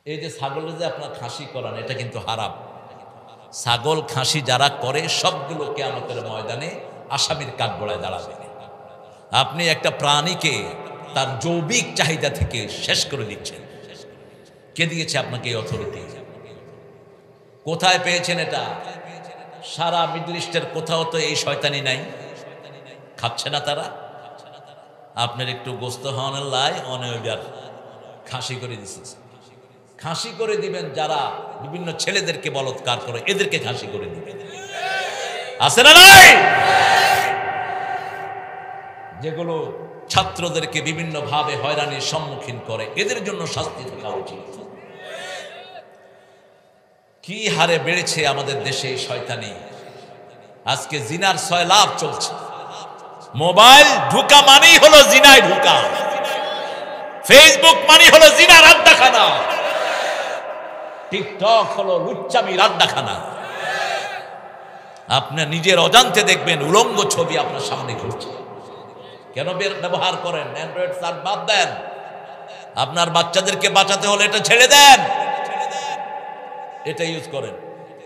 এই যে ছাগলের যে আপনার খাসি করান, এটা কিন্তু হারাম। ছাগল খাসি যারা করে সবগুলো কিয়ামতের ময়দানে আসামির কাঠগড়ায় দাঁড়াবে। আপনি একটা প্রাণীকে তার জৈবিক চাহিদা থেকে শেষ করে দিচ্ছেন। কে দিয়েছে আপনাকে এই অথরিটি? কোথায় পেয়েছেন এটা? সারা মিডল ইস্টের কোথাও তো এই শয়তানি নাই, খাচ্ছে না তারা। আপনার একটু গোস্ত হওয়ার লাই অনেকবার খাসি করে দিচ্ছে। খাসি করে দিবেন যারা বিভিন্ন ছেলেদেরকে বলৎকার করে, এদেরকে খাসি করে দিবেন। আছে না নাই? যেগুলো ছাত্রদেরকে বিভিন্ন ভাবে হয়রানির সম্মুখীন করে, এদের জন্য শাস্তি থাকা উচিত। কি হারে বেড়েছে আমাদের দেশে শয়তানি। আজকে জিনার 6 লাভ চলছে। মোবাইল ঢুকা মানেই হলো জিনায় ঢুকা, ফেসবুক মানে হলো জিনার আড্ডাখানা, টিকটক হলো লুচ্চামির আড্ডাখানা। আপনার নিজের অজান্তে দেখবেন উলঙ্গ ছবি আপনার সামনে ঘুরছে। কেন ব্যবহার করেন? অ্যান্ড্রয়েড সার্চ বাদ দেন। আপনার বাচ্চাদেরকে বাঁচাতে হলে এটা ছেড়ে দেন, এটা ইউজ করেন।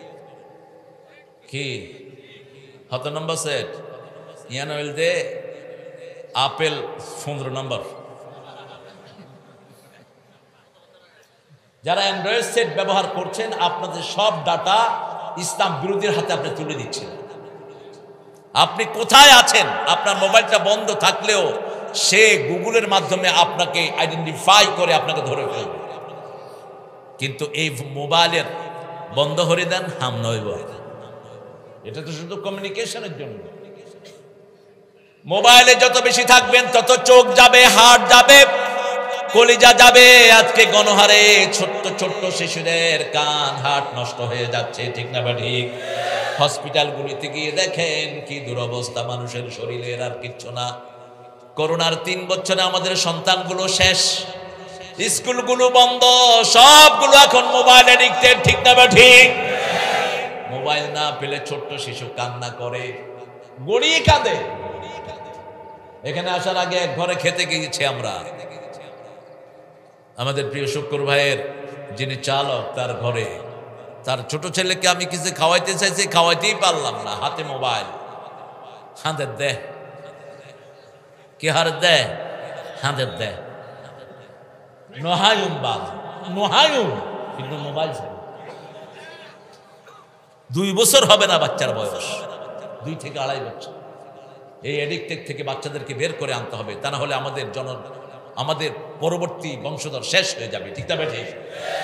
কি হত নম্বর সেট ইয়ান হইল দে আপেল 15 নম্বর। যারা অ্যান্ড্রয়েড সেট ব্যবহার করছেন, আপনাদের সব ডাটা ইসলাম বিরোধীর হাতে আপনি তুলে দিচ্ছেন। আপনি কোথায় আছেন? আপনার মোবাইলটা বন্ধ থাকলেও সে গুগলের মাধ্যমে আপনাকে আইডেন্টিফাই করে আপনাকে ধরে ফেলবে। কিন্তু এই মোবাইলের বন্ধ করে দেন, হাম নইব। এটা তো শুধু কমিউনিকেশনের জন্য। মোবাইলে যত বেশি থাকবেন তত চোখ যাবে, হার্ট যাবে, কলিজা যাবে। আজকে গণহারে ছোট্ট ছোট্ট শিশুদের কান হার্ট নষ্ট হয়ে যাচ্ছে, ঠিক না বা ঠিক? হসপিটালগুলিতে গিয়ে দেখেন কি দুরবস্থা মানুষের শরীরের, আর কিচ্ছু না। করোনার 3 বছরে আমাদের সন্তানগুলো শেষ, স্কুলগুলো বন্ধ, সবগুলো এখন মোবাইল এডিক্টেড, ঠিক না বা ঠিক? মোবাইল না পেলে ছোট্ট শিশু কান্না করে, গড়িয়ে কাঁদে। এখানে আসার আগে এক ঘরে খেতে গিয়েছি আমরা, আমাদের প্রিয় শুক্র ভাইয়ের যিনি চালক, তার ঘরে তার ছোট ছেলেকে আমি কিছু খাওয়াইতে চাইছি, খাওয়াইতেই পারলাম না। হাতে মোবাইল, হাঁদের দে, কি হার দে, হাঁদের দে, নহায়ুম বাদ নহায়ুম, কিন্তু মোবাইল 2 বছর হবে না বাচ্চার বয়স, 2 থেকে 2.5 বছর। এই এডিক্টেড থেকে বাচ্চাদেরকে বের করে আনতে হবে, তা না হলে আমাদের পরবর্তী বংশধর শেষ হয়ে যাবে, ঠিক না ঠিক?